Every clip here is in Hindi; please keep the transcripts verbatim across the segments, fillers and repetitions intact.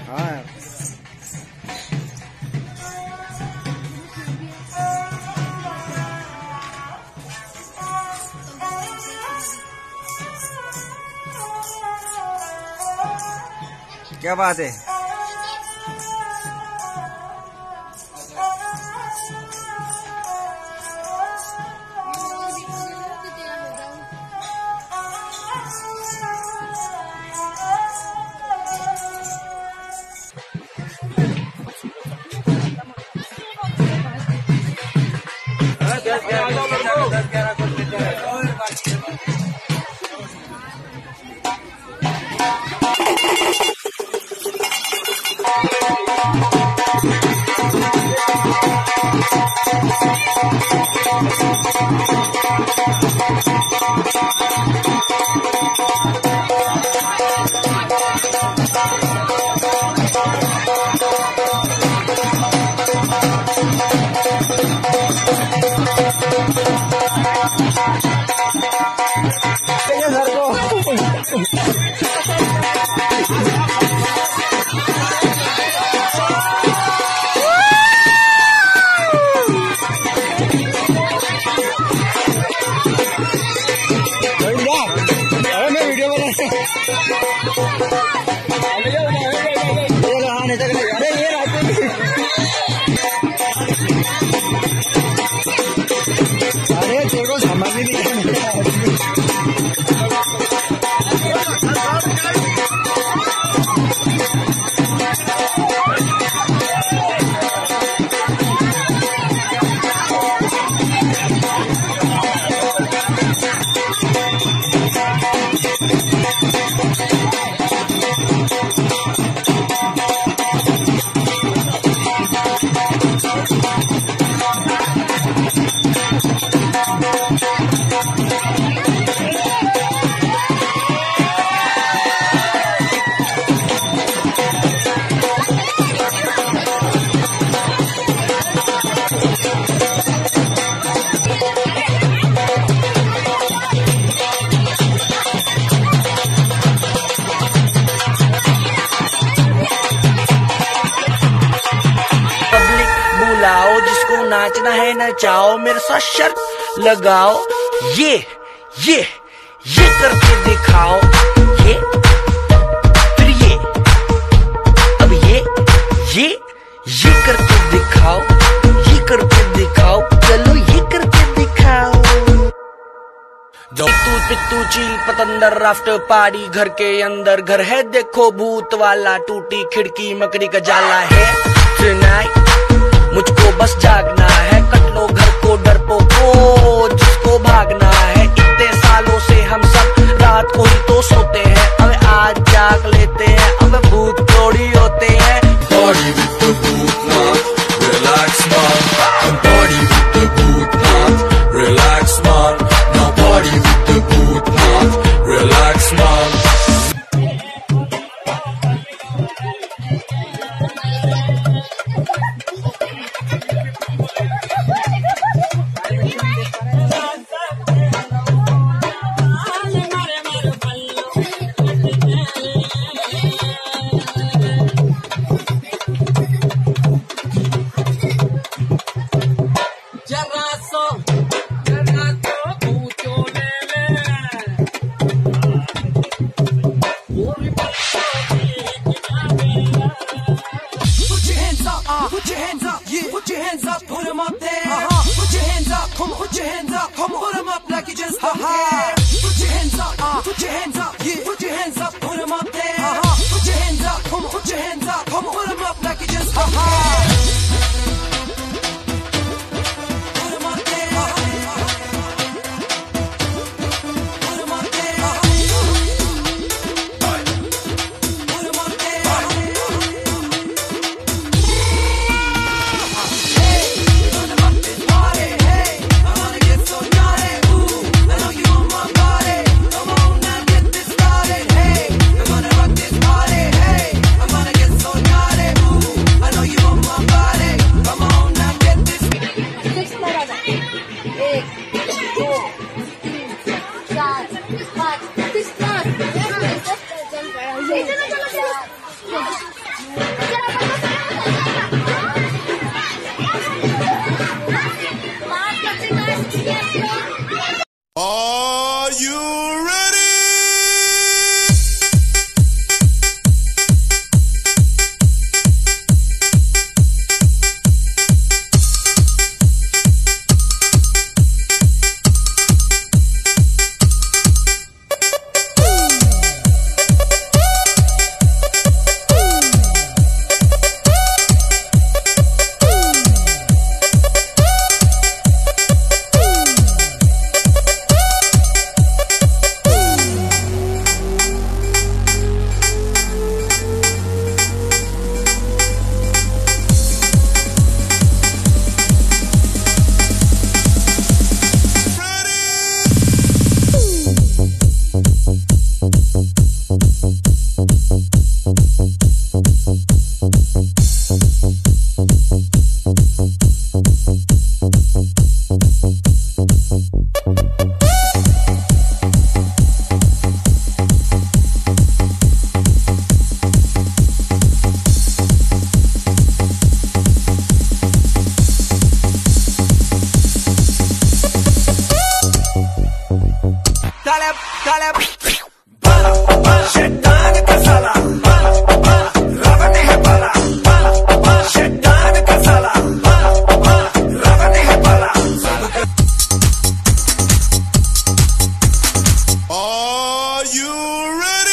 हाँ क्या बात है। अरे तेरे को समझ ही नहीं जिसको नाचना है नचाओ, मेरे साथ शर्त लगाओ, ये ये ये करके दिखाओ, ये फिर ये, अब ये ये ये करके दिखाओ, ये करके दिखाओ, चलो ये करके दिखाओ। पित्तू पित्तू चील पतंदर आफ्टर पार्टी, घर के अंदर घर है देखो भूत वाला, टूटी खिड़की मकड़ी का जाला है टुनाइट, मुझको बस जागना है, कट लो घर को डरपोको जिसको भागना है, इतने सालों से हम सब रात को ही तो सोते हैं, अब आज जाग लेते हैं, अब भूत थोड़ी होते हैं। Party with the boot man, relax man, come party with the boot man, relax man, now party with the boot man, relax man. काले Bala, bala, शैतान का साला, bala, bala, रावण है बाला, bala, bala, शैतान का साला, bala, bala, रावण है बाला। Are you ready?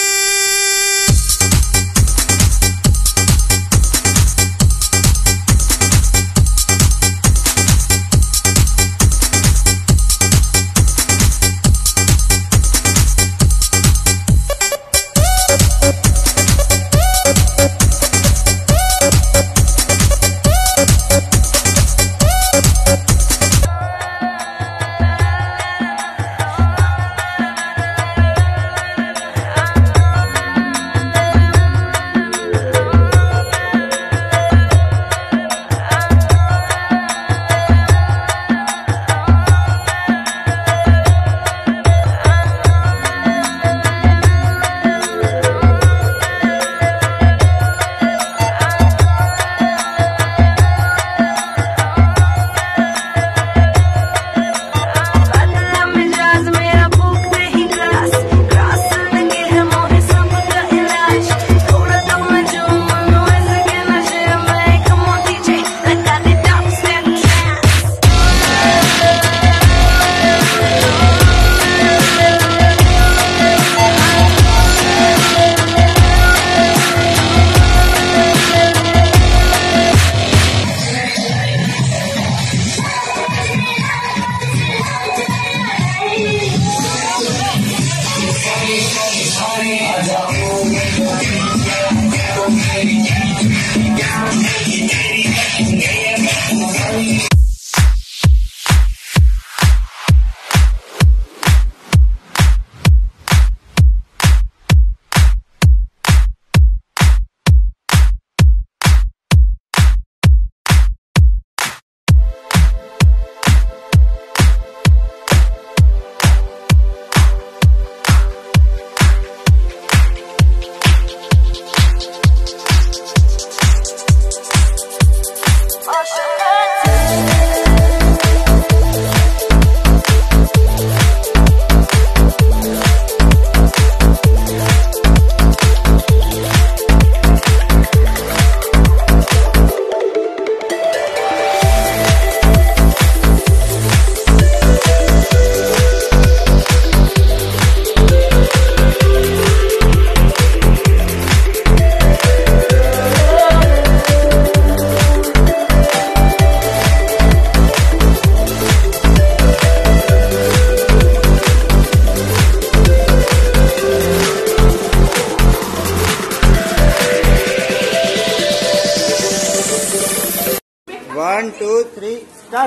One, two, three, start.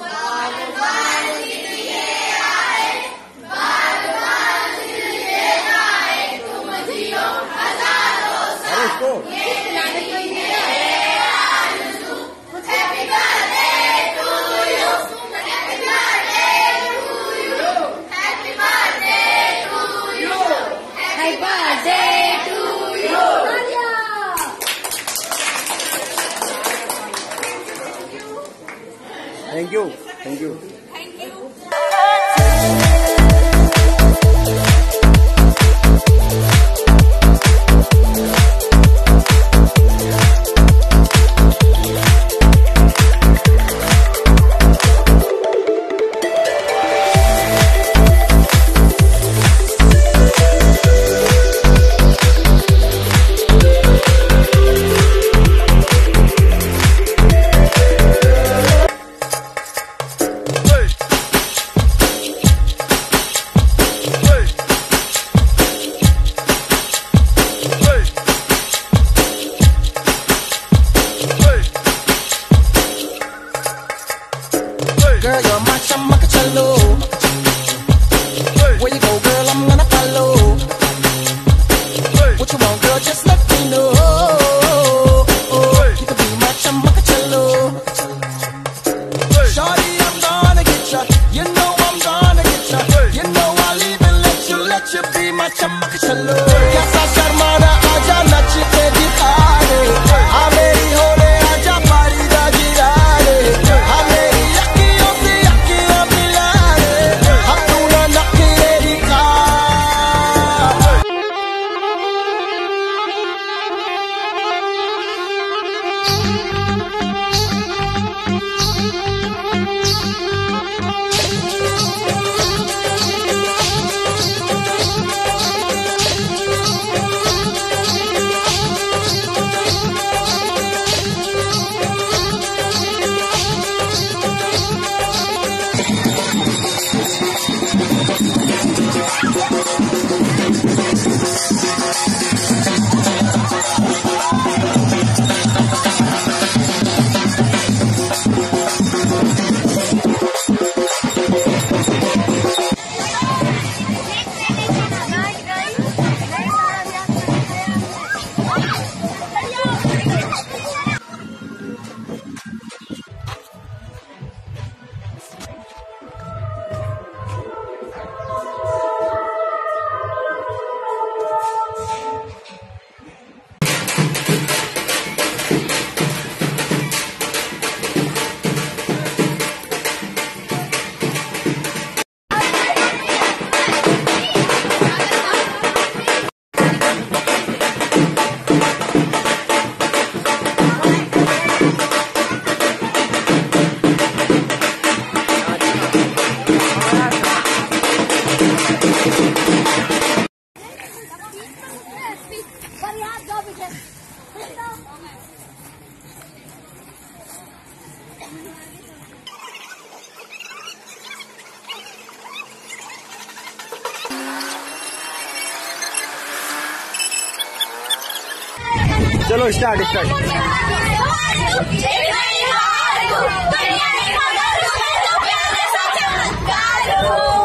अरे इसको Thank you. Thank you. Thank you. Girl, you're my chamakachalo. Where you go, girl, I'm gonna follow. What you want, girl, just let me know. You can be my chamakachalo. Shorty, I'm gonna get ya. You know I'm gonna get ya. You know I'll even let you, let you be my chamakachalo. Kaisa sharmana aaja nachte dikhane. Ha meri hole aaja mari da girane. Ha meri akhiyon se akhiyan milane. Ha tu na nakhre dikhane. चलो स्टार्ट स्टार्ट। Oh